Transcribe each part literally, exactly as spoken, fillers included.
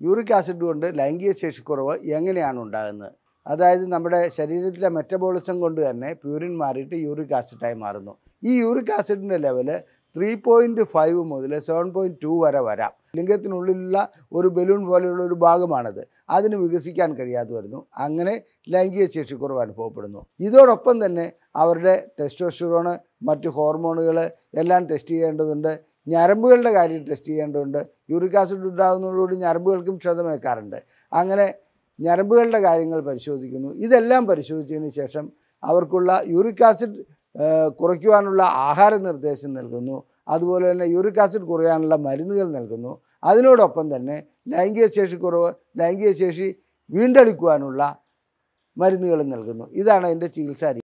Uric acid കൊണ്ട് ലൈംഗിക ശേഷിക്കുറവ് എങ്ങനെയാണ് ഉണ്ടാകുന്നത്? അതായത് നമ്മുടെ ശരീരത്തിലെ മെറ്റബോളിസം കൊണ്ട് തന്നെ പ്യൂരിൻ മാറിയിട്ട് യൂറിക് ആസിഡായി മാറുന്നു. ഈ യൂറിക് ആസിഡിൻ്റെ ലെവല് ത്രീ പോയിൻറ്റ് ഫൈവ് മുതൽ സെവൻ പോയിൻറ്റ് ടു വരെ വരാം. ലിംഗത്തിനുള്ളിലുള്ള ഒരു ബലൂൺ പോലെയുള്ള ഒരു ഭാഗമാണത്. അതിന് വികസിക്കാൻ കഴിയാതെ വരുന്നു. അങ്ങനെ ലൈംഗിക ശേഷിക്കുറവ് അനുഭവപ്പെടുന്നു. ഇതോടൊപ്പം തന്നെ അവരുടെ ടെസ്റ്റോസ്റ്റിറോണ്, മറ്റ് ഹോർമോണുകൾ എല്ലാം ടെസ്റ്റ് ചെയ്യേണ്ടതുണ്ട്. ഞരമ്പുകളുടെ കാര്യം ടെസ്റ്റ് ചെയ്യേണ്ടതുണ്ട്. യൂറിക് ആസിഡ് ഉണ്ടാകുന്നതോടുകൂടി ഞരമ്പുകൾക്കും ക്ഷതമേൽക്കാറുണ്ട്. അങ്ങനെ ഞരമ്പുകളുടെ കാര്യങ്ങൾ പരിശോധിക്കുന്നു. ഇതെല്ലാം പരിശോധിച്ചതിന് ശേഷം അവർക്കുള്ള യൂറിക് ആസിഡ് കുറയ്ക്കുവാനുള്ള ആഹാര നിർദ്ദേശം നൽകുന്നു. അതുപോലെ തന്നെ യൂറിക് ആസിഡ് കുറയാനുള്ള മരുന്നുകൾ നൽകുന്നു. അതിനോടൊപ്പം തന്നെ ലൈംഗിക ശേഷിക്കുറവ്, ലൈംഗിക ശേഷി വീണ്ടെടുക്കുവാനുള്ള മരുന്നുകൾ നൽകുന്നു. ഇതാണ് അതിൻ്റെ ചികിത്സാ രീതി.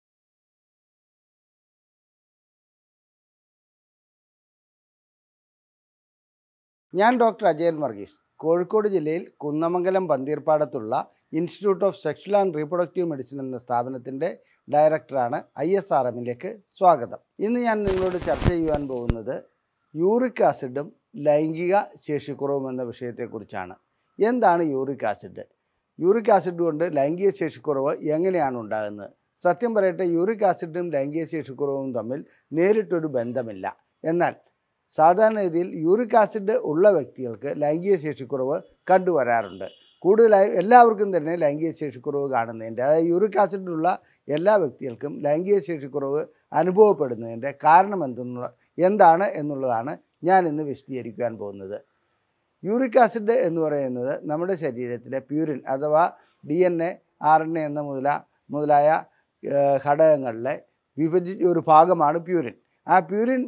ഞാൻ ഡോക്ടർ അജയൻ വർഗീസ്, കോഴിക്കോട് ജില്ലയിൽ കുന്നമംഗലം പന്തീർപ്പാടത്തുള്ള institute of sexual and reproductive medicine എന്ന സ്ഥാപനത്തിൻ്റെ ഡയറക്ടറാണ്. ഐ എസ് ആർ എമ്മിലേക്ക് സ്വാഗതം. ഇന്ന് ഞാൻ നിങ്ങളോട് ചർച്ച ചെയ്യുവാൻ പോകുന്നത് യൂറിക് ആസിഡും ലൈംഗിക ശേഷിക്കുറവും എന്ന വിഷയത്തെക്കുറിച്ചാണ്. എന്താണ് യൂറിക് ആസിഡ്? യൂറിക് ആസിഡ് കൊണ്ട് ലൈംഗിക ശേഷിക്കുറവ് എങ്ങനെയാണ് ഉണ്ടാകുന്നത്? സത്യം പറയട്ടെ, യൂറിക് ആസിഡും ലൈംഗിക ശേഷിക്കുറവും തമ്മിൽ നേരിട്ടൊരു ബന്ധമില്ല. എന്നാൽ സാധാരണഗതിയിൽ യൂറിക് ആസിഡ് ഉള്ള വ്യക്തികൾക്ക് ലൈംഗിക ശേഷിക്കുറവ് കണ്ടുവരാറുണ്ട്. കൂടുതലായി എല്ലാവർക്കും തന്നെ ലൈംഗിക ശേഷിക്കുറവ് കാണുന്നതിൻ്റെ, അതായത് യൂറിക് ആസിഡുള്ള എല്ലാ വ്യക്തികൾക്കും ലൈംഗിക ശേഷിക്കുറവ് അനുഭവപ്പെടുന്നതിൻ്റെ കാരണം എന്തെന്നുള്ള എന്താണ് എന്നുള്ളതാണ് ഞാൻ ഇന്ന് വിശദീകരിക്കാൻ പോകുന്നത്. യൂറിക് ആസിഡ് എന്ന് പറയുന്നത് നമ്മുടെ ശരീരത്തിലെ പ്യൂരിൻ അഥവാ D N A, R N A എന്ന മുതല മുതലായ ഘടകങ്ങളിലെ വിഭജിച്ച ഒരു ഭാഗമാണ് പ്യൂരിൻ. ആ പ്യൂരിൻ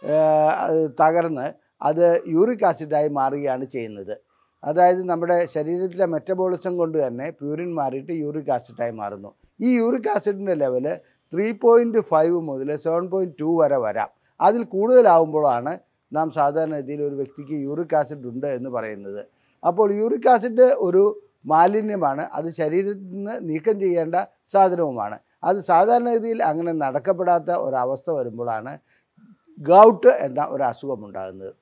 തകർന്ന് അത് യൂറിക് ആസിഡായി മാറുകയാണ് ചെയ്യുന്നത്. അതായത് നമ്മുടെ ശരീരത്തിലെ മെറ്റബോളിസം കൊണ്ട് തന്നെ പ്യൂരിൻ മാറിയിട്ട് യൂറിക് ആസിഡായി മാറുന്നു. ഈ യൂറിക് ആസിഡിൻ്റെ ലെവല് ത്രീ പോയിൻറ്റ് ഫൈവ് മുതൽ സെവൻ പോയിൻറ്റ് ടു വരെ വരാം. അതിൽ കൂടുതലാവുമ്പോഴാണ് നാം സാധാരണഗതിയിൽ ഒരു വ്യക്തിക്ക് യൂറിക് ആസിഡ് ഉണ്ട് എന്ന് പറയുന്നത്. അപ്പോൾ യൂറിക് ആസിഡ് ഒരു മാലിന്യമാണ്. അത് ശരീരത്തിൽ നിന്ന് നീക്കം ചെയ്യേണ്ട സാധനവുമാണ്. അത് സാധാരണഗതിയിൽ അങ്ങനെ നടക്കപ്പെടാത്ത ഒരവസ്ഥ വരുമ്പോഴാണ് ഗൗട്ട് എന്ന ഒരു അസുഖമുണ്ടാകുന്നത്.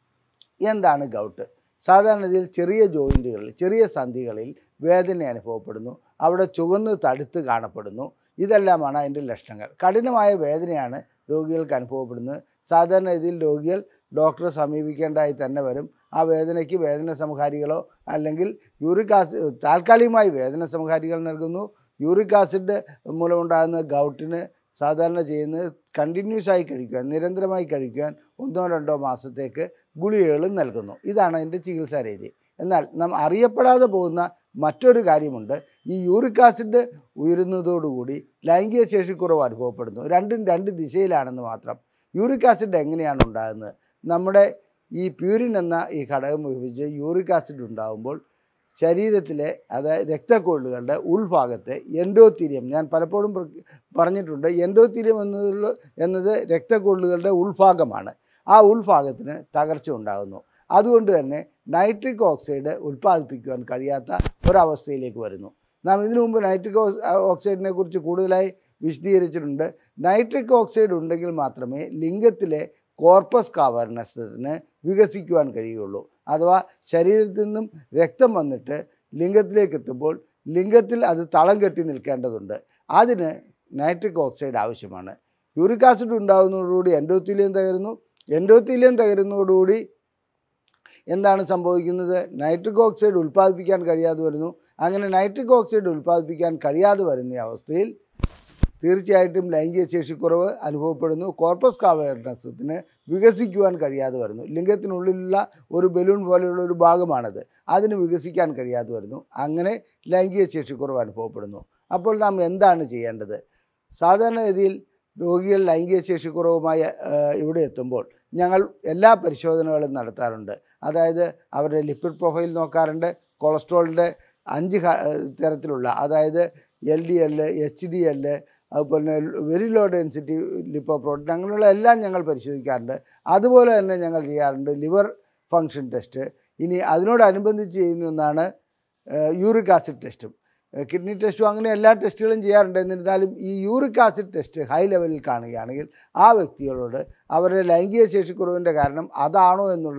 എന്താണ് ഗൗട്ട്? സാധാരണഗതിയിൽ ചെറിയ ജോയിൻറ്റുകളിൽ, ചെറിയ സന്ധികളിൽ വേദന അനുഭവപ്പെടുന്നു. അവിടെ ചുവന്ന് തടുത്ത് കാണപ്പെടുന്നു. ഇതെല്ലാമാണ് അതിൻ്റെ ലക്ഷണങ്ങൾ. കഠിനമായ വേദനയാണ് രോഗികൾക്ക് അനുഭവപ്പെടുന്നത്. സാധാരണഗതിയിൽ രോഗികൾ ഡോക്ടറെ സമീപിക്കേണ്ടതായി തന്നെ വരും. ആ വേദനയ്ക്ക് വേദന സംഹാരികളോ അല്ലെങ്കിൽ യൂറിക് ആസിഡ് താൽക്കാലികമായി വേദന സംഹാരികൾ നൽകുന്നു. യൂറിക് ആസിഡ് മൂലമുണ്ടാകുന്ന ഗൗട്ടിന് സാധാരണ ചെയ്യുന്നത് കണ്ടിന്യൂസ് ആയി കഴിക്കുവാൻ, നിരന്തരമായി കഴിക്കുവാൻ ഒന്നോ രണ്ടോ മാസത്തേക്ക് ഗുളികകളും നൽകുന്നു. ഇതാണ് അതിൻ്റെ ചികിത്സാ രീതി. എന്നാൽ നാം അറിയപ്പെടാതെ പോകുന്ന മറ്റൊരു കാര്യമുണ്ട്. ഈ യൂറിക് ആസിഡ് ഉയരുന്നതോടുകൂടി ലൈംഗിക ശേഷിക്കുറവ് അനുഭവപ്പെടുന്നു. രണ്ടും രണ്ട് ദിശയിലാണെന്ന് മാത്രം. യൂറിക് ആസിഡ് എങ്ങനെയാണ് ഉണ്ടാകുന്നത്? നമ്മുടെ ഈ പ്യൂരിൻ എന്ന ഈ ഘടകം ഉപയോഗിച്ച് യൂറിക് ആസിഡ് ഉണ്ടാകുമ്പോൾ ശരീരത്തിലെ, അതായത് രക്തക്കൊള്ളുകളുടെ ഉൾഭാഗത്തെ എൻഡോത്തീലിയം, ഞാൻ പലപ്പോഴും പറഞ്ഞിട്ടുണ്ട്, എൻഡോത്തീലിയം എന്നതുള്ള എന്നത് രക്തക്കൊള്ളുകളുടെ ഉൾഭാഗമാണ്. ആ ഉൾഭാഗത്തിന് തകർച്ച ഉണ്ടാകുന്നു. അതുകൊണ്ട് തന്നെ നൈട്രിക് ഓക്സൈഡ് ഉൽപ്പാദിപ്പിക്കുവാൻ കഴിയാത്ത ഒരവസ്ഥയിലേക്ക് വരുന്നു. നാം ഇതിനു മുമ്പ് നൈട്രിക് ഓക്സൈഡിനെ കുറിച്ച് കൂടുതലായി വിശദീകരിച്ചിട്ടുണ്ട്. നൈട്രിക് ഓക്സൈഡ് ഉണ്ടെങ്കിൽ മാത്രമേ ലിംഗത്തിലെ കോർപ്പസ് കാവർനസിന് വികസിക്കുവാൻ കഴിയുള്ളൂ. അഥവാ ശരീരത്തിൽ നിന്നും രക്തം വന്നിട്ട് ലിംഗത്തിലേക്ക് എത്തുമ്പോൾ ലിംഗത്തിൽ അത് തളം കെട്ടി നിൽക്കേണ്ടതുണ്ട്. അതിന് നൈട്രിക് ഓക്സൈഡ് ആവശ്യമാണ്. യൂറിക് ആസിഡ് ഉണ്ടാകുന്നതോടുകൂടി എൻഡോത്തീലിയം തകരുന്നു. എൻഡോത്തീലിയം തകരുന്നതോടുകൂടി എന്താണ് സംഭവിക്കുന്നത്? നൈട്രിക് ഓക്സൈഡ് ഉൽപ്പാദിപ്പിക്കാൻ കഴിയാതെ വരുന്നു. അങ്ങനെ നൈട്രിക് ഓക്സൈഡ് ഉൽപ്പാദിപ്പിക്കാൻ കഴിയാതെ വരുന്ന അവസ്ഥയിൽ തീർച്ചയായിട്ടും ലൈംഗിക ശേഷിക്കുറവ് അനുഭവപ്പെടുന്നു. കോർപ്പസ് കാവേർനസത്തിന് വികസിക്കുവാൻ കഴിയാതെ വരുന്നു. ലിംഗത്തിനുള്ളിലുള്ള ഒരു ബലൂൺ പോലെയുള്ള ഒരു ഭാഗമാണത്. അതിന് വികസിക്കാൻ കഴിയാതെ വരുന്നു. അങ്ങനെ ലൈംഗിക ശേഷിക്കുറവ് അനുഭവപ്പെടുന്നു. അപ്പോൾ നാം എന്താണ് ചെയ്യേണ്ടത്? സാധാരണഗതിയിൽ രോഗികൾ ലൈംഗിക ശേഷിക്കുറവുമായി ഇവിടെ എത്തുമ്പോൾ ഞങ്ങൾ എല്ലാ പരിശോധനകളും നടത്താറുണ്ട്. അതായത് അവരുടെ ലിപ്പിഡ് പ്രൊഫൈൽ നോക്കാറുണ്ട്. കൊളസ്ട്രോളിൻ്റെ അഞ്ച് തരത്തിലുള്ള, അതായത് L D L, H D L, അതുപോലെ തന്നെ വെരി ലോ ഡെൻസിറ്റി ലിപ്പോപ്രോട്ടീൻ, അങ്ങനെയുള്ള എല്ലാം ഞങ്ങൾ പരിശോധിക്കാറുണ്ട്. അതുപോലെ തന്നെ ഞങ്ങൾ ചെയ്യാറുണ്ട് ലിവർ ഫങ്ഷൻ ടെസ്റ്റ്. ഇനി അതിനോടനുബന്ധിച്ച് ചെയ്യുന്ന ഒന്നാണ് യൂറിക് ആസിഡ് ടെസ്റ്റും. കിഡ്നി ടെസ്റ്റും അങ്ങനെ എല്ലാ ടെസ്റ്റുകളും ചെയ്യാറുണ്ട്. എന്നിരുന്നാലും ഈ യൂറിക് ആസിഡ് ടെസ്റ്റ് ഹൈ ലെവലിൽ കാണുകയാണെങ്കിൽ ആ വ്യക്തികളോട് അവരുടെ ലൈംഗിക ശേഷിക്കുറവിൻ്റെ കാരണം അതാണോ എന്നുള്ളത്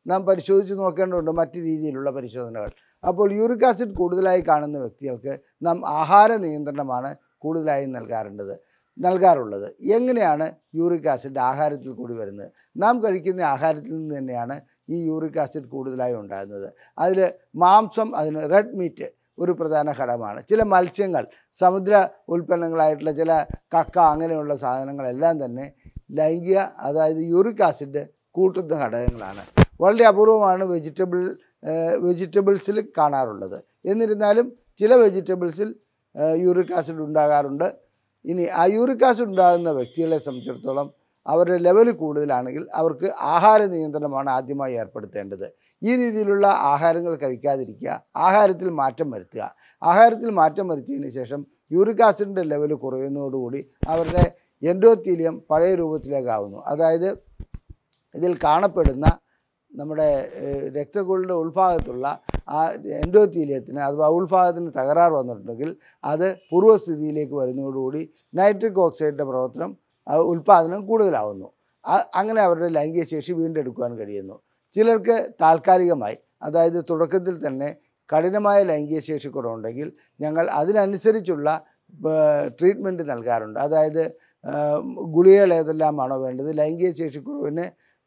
നാം പരിശോധിച്ച് നോക്കേണ്ടതുണ്ട് മറ്റു രീതിയിലുള്ള പരിശോധനകൾ. അപ്പോൾ യൂറിക് ആസിഡ് കൂടുതലായി കാണുന്ന വ്യക്തികൾക്ക് നാം ആഹാര നിയന്ത്രണമാണ് കൂടുതലായി നൽകാറുള്ളത് നൽകാറുള്ളത് എങ്ങനെയാണ് യൂറിക് ആസിഡ് ആഹാരത്തിൽ കൂടി വരുന്നത്? നാം കഴിക്കുന്ന ആഹാരത്തിൽ നിന്ന് തന്നെയാണ് ഈ യൂറിക് ആസിഡ് കൂടുതലായി ഉണ്ടാകുന്നത്. അതിൽ മാംസം, അതിന് റെഡ് മീറ്റ് ഒരു പ്രധാന ഘടകമാണ്. ചില മത്സ്യങ്ങൾ, സമുദ്ര ഉൽപ്പന്നങ്ങളായിട്ടുള്ള ചില കക്ക, അങ്ങനെയുള്ള സാധനങ്ങളെല്ലാം തന്നെ ലൈംഗിക അതായത് യൂറിക് ആസിഡ് കൂട്ടുന്ന ഘടകങ്ങളാണ്. വളരെ അപൂർവമാണ് വെജിറ്റബിൾ വെജിറ്റബിൾസിൽ കാണാറുള്ളത്. എന്നിരുന്നാലും ചില വെജിറ്റബിൾസിൽ യൂറിക് ആസിഡ് ഉണ്ടാകാറുണ്ട്. ഇനി ആ യൂറിക് ആസിഡ് ഉണ്ടാകുന്ന വ്യക്തികളെ സംബന്ധിച്ചിടത്തോളം അവരുടെ ലെവൽ കൂടുതലാണെങ്കിൽ അവർക്ക് ആഹാര നിയന്ത്രണമാണ് ആദ്യമായി ഏർപ്പെടുത്തേണ്ടത്. ഈ രീതിയിലുള്ള ആഹാരങ്ങൾ കഴിക്കാതിരിക്കുക, ആഹാരത്തിൽ മാറ്റം വരുത്തുക. ആഹാരത്തിൽ മാറ്റം വരുത്തിയതിന് ശേഷം യൂറിക് ആസിഡിൻ്റെ ലെവൽ കുറയുന്നതോടുകൂടി അവരുടെ എൻഡോത്തീലിയം പഴയ രൂപത്തിലേക്കാവുന്നു. അതായത് ഇതിൽ കാണപ്പെടുന്ന നമ്മുടെ രക്തക്കുഴലിൻ്റെ ഉൾഭാഗത്തുള്ള ആ എൻഡോത്തീലിയത്തിന് അഥവാ ഉൾഭാഗത്തിന് തകരാറ് വന്നിട്ടുണ്ടെങ്കിൽ അത് പൂർവ്വസ്ഥിതിയിലേക്ക് വരുന്നതോടുകൂടി നൈട്രിക് ഓക്സൈഡിൻ്റെ പ്രവർത്തനം ഉൽപ്പാദനം കൂടുതലാവുന്നു. അങ്ങനെ അവരുടെ ലൈംഗിക ശേഷി വീണ്ടെടുക്കുവാൻ കഴിയുന്നു. ചിലർക്ക് താൽക്കാലികമായി, അതായത് തുടക്കത്തിൽ തന്നെ കഠിനമായ ലൈംഗിക ശേഷി കുറവുണ്ടെങ്കിൽ ഞങ്ങൾ അതിനനുസരിച്ചുള്ള ട്രീറ്റ്മെൻറ്റ് നൽകാറുണ്ട്. അതായത് ഗുളികകൾ ഏതെല്ലാമാണോ വേണ്ടത്, ലൈംഗിക ശേഷിക്കുറവിന്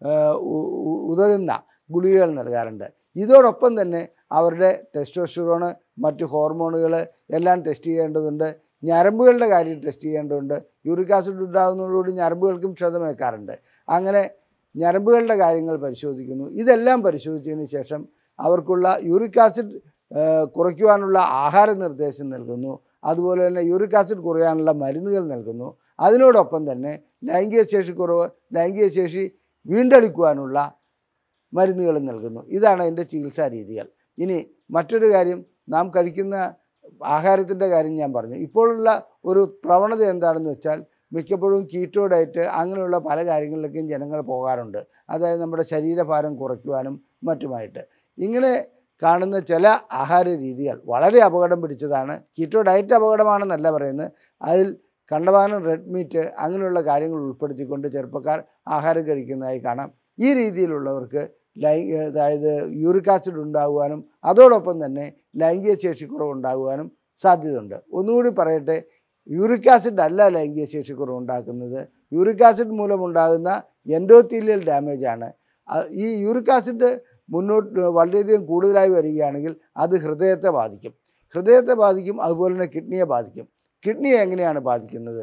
ഉതകുന്ന ഗുളികകൾ നൽകാറുണ്ട്. ഇതോടൊപ്പം തന്നെ അവരുടെ ടെസ്റ്റോസ്റ്ററോൺ, മറ്റ് ഹോർമോണുകൾ എല്ലാം ടെസ്റ്റ് ചെയ്യേണ്ടതുണ്ട്. ഞരമ്പുകളുടെ കാര്യം ടെസ്റ്റ് ചെയ്യേണ്ടതുണ്ട്. യൂറിക് ആസിഡ് ഉണ്ടാകുന്നതോടുകൂടി ഞരമ്പുകൾക്കും ക്ഷതമേൽക്കാറുണ്ട്. അങ്ങനെ ഞരമ്പുകളുടെ കാര്യങ്ങൾ പരിശോധിക്കുന്നു. ഇതെല്ലാം പരിശോധിച്ചതിന് ശേഷം അവർക്കുള്ള യൂറിക് ആസിഡ് കുറയ്ക്കുവാനുള്ള ആഹാര നിർദ്ദേശം നൽകുന്നു. അതുപോലെ തന്നെ യൂറിക് ആസിഡ് കുറയാനുള്ള മരുന്നുകൾ നൽകുന്നു. അതിനോടൊപ്പം തന്നെ ലൈംഗിക ശേഷി കുറവ്, ലൈംഗിക ശേഷി വീണ്ടെടുക്കുവാനുള്ള മരുന്നുകൾ നൽകുന്നു. ഇതാണ് അതിൻ്റെ ചികിത്സാ രീതികൾ. ഇനി മറ്റൊരു കാര്യം, നാം കഴിക്കുന്ന ആഹാരത്തിൻ്റെ കാര്യം ഞാൻ പറഞ്ഞു. ഇപ്പോഴുള്ള ഒരു പ്രവണത എന്താണെന്ന് വെച്ചാൽ മിക്കപ്പോഴും കീറ്റോ ഡയറ്റ് അങ്ങനെയുള്ള പല കാര്യങ്ങളിലേക്കും ജനങ്ങൾ പോകാറുണ്ട്. അതായത് നമ്മുടെ ശരീരഭാരം കുറയ്ക്കുവാനും മറ്റുമായിട്ട്. ഇങ്ങനെ കാണുന്ന ചില ആഹാര രീതികൾ വളരെ അപകടം പിടിച്ചതാണ്. കീറ്റോ ഡയറ്റ് അപകടമാണെന്നല്ല പറയുന്നത്. അതിൽ കണ്ടമാനം റെഡ് മീറ്റ് അങ്ങനെയുള്ള കാര്യങ്ങൾ ഉൾപ്പെടുത്തിക്കൊണ്ട് ചെറുപ്പക്കാർ ആഹാരം കഴിക്കുന്നതായി കാണാം. ഈ രീതിയിലുള്ളവർക്ക് ലൈ അതായത് യൂറിക് ആസിഡ് ഉണ്ടാകുവാനും അതോടൊപ്പം തന്നെ ലൈംഗിക ശേഷിക്കുറവ് ഉണ്ടാകുവാനും സാധ്യതയുണ്ട്. ഒന്നുകൂടി പറയട്ടെ, യൂറിക് ആസിഡ് അല്ല ലൈംഗിക ശേഷിക്കുറവ് ഉണ്ടാക്കുന്നത്. യൂറിക് ആസിഡ് മൂലമുണ്ടാകുന്ന എൻഡോത്തീലിയൽ ഡാമേജാണ്. ഈ യൂറിക് ആസിഡ് മുന്നോട്ട് വളരെയധികം കൂടുതലായി വരികയാണെങ്കിൽ അത് ഹൃദയത്തെ ബാധിക്കും ഹൃദയത്തെ ബാധിക്കും അതുപോലെ തന്നെ കിഡ്നിയെ ബാധിക്കും. കിഡ്നിയെ എങ്ങനെയാണ് ബാധിക്കുന്നത്?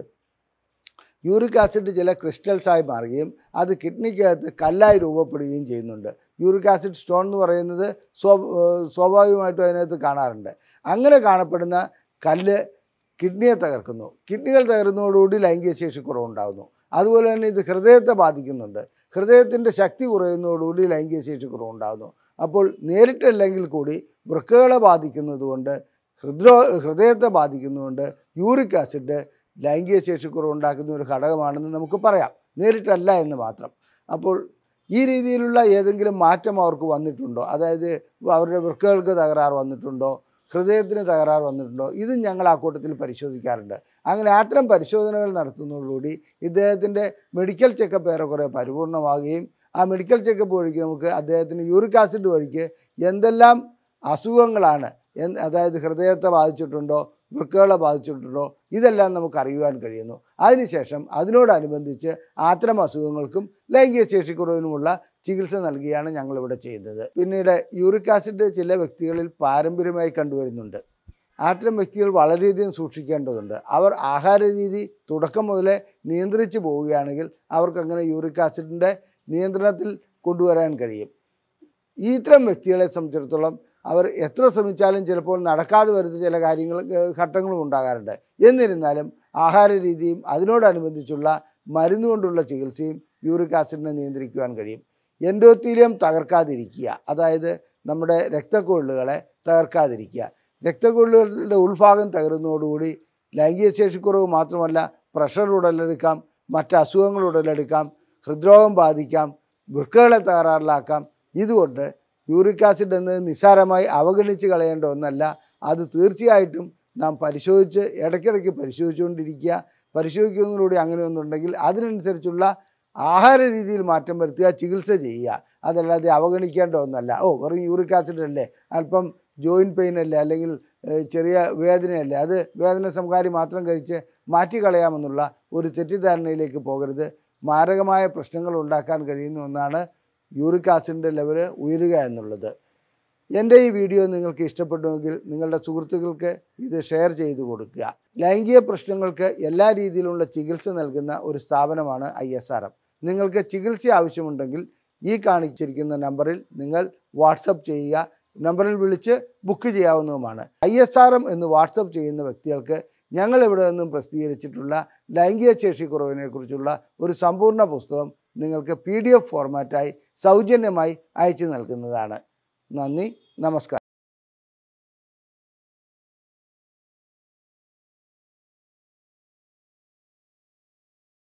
യൂറിക് ആസിഡ് ചില ക്രിസ്റ്റൽസായി മാറുകയും അത് കിഡ്നിക്കകത്ത് കല്ലായി രൂപപ്പെടുകയും ചെയ്യുന്നുണ്ട്. യൂറിക് ആസിഡ് സ്റ്റോൺ എന്ന് പറയുന്നത് സ്വ സ്വാഭാവികമായിട്ടും അതിനകത്ത് കാണാറുണ്ട്. അങ്ങനെ കാണപ്പെടുന്ന കല്ല് കിഡ്നിയെ തകർക്കുന്നു. കിഡ്നികൾ തകരുന്നതോടുകൂടി ലൈംഗിക ശേഷി കുറവുണ്ടാകുന്നു. അതുപോലെ തന്നെ ഇത് ഹൃദയത്തെ ബാധിക്കുന്നുണ്ട്. ഹൃദയത്തിൻ്റെ ശക്തി കുറയുന്നതോടുകൂടി ലൈംഗിക ശേഷി കുറവുണ്ടാകുന്നു. അപ്പോൾ നേരിട്ടല്ലെങ്കിൽ കൂടി വൃക്കകളെ ബാധിക്കുന്നത് കൊണ്ട്, ഹൃദ്രോ ഹൃദയത്തെ ബാധിക്കുന്നതുകൊണ്ട് യൂറിക് ആസിഡ് ലൈംഗിക ശേഷിക്കുറവുണ്ടാക്കുന്ന ഒരു ഘടകമാണെന്ന് നമുക്ക് പറയാം, നേരിട്ടല്ല എന്ന് മാത്രം. അപ്പോൾ ഈ രീതിയിലുള്ള ഏതെങ്കിലും മാറ്റം അവർക്ക് വന്നിട്ടുണ്ടോ, അതായത് അവരുടെ വൃക്കകൾക്ക് തകരാറ് വന്നിട്ടുണ്ടോ, ഹൃദയത്തിന് തകരാറ് വന്നിട്ടുണ്ടോ, ഇതും ഞങ്ങൾ ആ കൂട്ടത്തിൽ പരിശോധിക്കാറുണ്ട്. അങ്ങനെ അത്തരം പരിശോധനകൾ നടത്തുന്നതോടുകൂടി ഇദ്ദേഹത്തിൻ്റെ മെഡിക്കൽ ചെക്കപ്പ് ഏറെക്കുറെ പരിപൂർണമാകുകയും ആ മെഡിക്കൽ ചെക്കപ്പ് വഴിക്ക് നമുക്ക് അദ്ദേഹത്തിന് യൂറിക് ആസിഡ് വഴിക്ക് എന്തെല്ലാം അസുഖങ്ങളാണ്, അതായത് ഹൃദയത്തെ ബാധിച്ചിട്ടുണ്ടോ, വൃക്കകളെ ബാധിച്ചിട്ടുണ്ടോ, ഇതെല്ലാം നമുക്ക് അറിയുവാൻ കഴിയുന്നു. അതിനുശേഷം അതിനോടനുബന്ധിച്ച് അത്തരം അസുഖങ്ങൾക്കും ലൈംഗിക ശേഷിക്കുറവിനുമുള്ള ചികിത്സ നൽകുകയാണ് ഞങ്ങളിവിടെ ചെയ്യുന്നത്. പിന്നീട് യൂറിക് ആസിഡ് ചില വ്യക്തികളിൽ പാരമ്പര്യമായി കണ്ടുവരുന്നുണ്ട്. അത്തരം വ്യക്തികൾ വളരെയധികം സൂക്ഷിക്കേണ്ടതുണ്ട്. അവർ ആഹാര രീതി തുടക്കം മുതലേ നിയന്ത്രിച്ച് പോവുകയാണെങ്കിൽ അവർക്കങ്ങനെ യൂറിക് ആസിഡിൻ്റെ നിയന്ത്രണത്തിൽ കൊണ്ടുവരാൻ കഴിയും. ഈ ഇത്തരം വ്യക്തികളെ സംബന്ധിച്ചിടത്തോളം അവർ എത്ര ശ്രമിച്ചാലും ചിലപ്പോൾ നടക്കാതെ വരുന്ന ചില കാര്യങ്ങൾ ഘട്ടങ്ങളും ഉണ്ടാകാറുണ്ട്. എന്നിരുന്നാലും ആഹാര രീതിയും അതിനോടനുബന്ധിച്ചുള്ള മരുന്ന് കൊണ്ടുള്ള ചികിത്സയും യൂറിക് ആസിഡിനെ നിയന്ത്രിക്കുവാൻ കഴിയും. എൻഡോത്തീലിയം തകർക്കാതിരിക്കുക, അതായത് നമ്മുടെ രക്തക്കൊള്ളുകളെ തകർക്കാതിരിക്കുക. രക്തക്കൊള്ളുകളുടെ ഉൾഭാഗം തകരുന്നതോടുകൂടി ലൈംഗിക ശേഷിക്കുറവ് മാത്രമല്ല, പ്രഷർ ഉടലെടുക്കാം, മറ്റ് അസുഖങ്ങൾ ഉടലെടുക്കാം, ഹൃദ്രോഗം ബാധിക്കാം, വൃക്കകളെ തകരാറിലാക്കാം. ഇതുകൊണ്ട് യൂറിക് ആസിഡ് എന്നത് നിസ്സാരമായി അവഗണിച്ച് കളയേണ്ട ഒന്നല്ല. അത് തീർച്ചയായിട്ടും നാം പരിശോധിച്ച് ഇടയ്ക്കിടയ്ക്ക് പരിശോധിച്ചുകൊണ്ടിരിക്കുക. പരിശോധിക്കുന്നതിലൂടെ അങ്ങനെ ഒന്നുണ്ടെങ്കിൽ അതിനനുസരിച്ചുള്ള ആഹാര രീതിയിൽ മാറ്റം വരുത്തുക, ചികിത്സ ചെയ്യുക. അതല്ലാതെ അവഗണിക്കേണ്ട ഒന്നല്ല. ഓ വെറും യൂറിക് ആസിഡ് അല്ലേ, അല്പം ജോയിൻറ്റ് പെയിൻ അല്ലേ, അല്ലെങ്കിൽ ചെറിയ വേദനയല്ലേ, അത് വേദന സംഹാരി മാത്രം കഴിച്ച് മാറ്റിക്കളയാമെന്നുള്ള ഒരു തെറ്റിദ്ധാരണയിലേക്ക് പോകരുത്. മാരകമായ പ്രശ്നങ്ങൾ ഉണ്ടാക്കാൻ കഴിയുന്ന ഒന്നാണ് യൂറിക് ആസിഡിൻ്റെ ലെവൽ ഉയരുക എന്നുള്ളത്. എൻ്റെ ഈ വീഡിയോ നിങ്ങൾക്ക് ഇഷ്ടപ്പെട്ടുവെങ്കിൽ നിങ്ങളുടെ സുഹൃത്തുക്കൾക്ക് ഇത് ഷെയർ ചെയ്തു കൊടുക്കുക. ലൈംഗിക പ്രശ്നങ്ങൾക്ക് എല്ലാ രീതിയിലുള്ള ചികിത്സ നൽകുന്ന ഒരു സ്ഥാപനമാണ് ഐ എസ് ആർ എം. നിങ്ങൾക്ക് ചികിത്സ ആവശ്യമുണ്ടെങ്കിൽ ഈ കാണിച്ചിരിക്കുന്ന നമ്പറിൽ നിങ്ങൾ വാട്സപ്പ് ചെയ്യുക. നമ്പറിൽ വിളിച്ച് ബുക്ക് ചെയ്യാവുന്നതുമാണ്. ഐ എസ് ആർ എം എന്ന് വാട്സപ്പ് ചെയ്യുന്ന വ്യക്തികൾക്ക് ഞങ്ങൾ ഇവിടെ നിന്നും പ്രസിദ്ധീകരിച്ചിട്ടുള്ള ലൈംഗിക ശേഷിക്കുറവിനെക്കുറിച്ചുള്ള ഒരു സമ്പൂർണ്ണ പുസ്തകം നിങ്ങൾക്ക് പി ഡി എഫ് ഫോർമാറ്റായി സൗജന്യമായി അയച്ചു നൽകുന്നതാണ്. നന്ദി, നമസ്കാരം.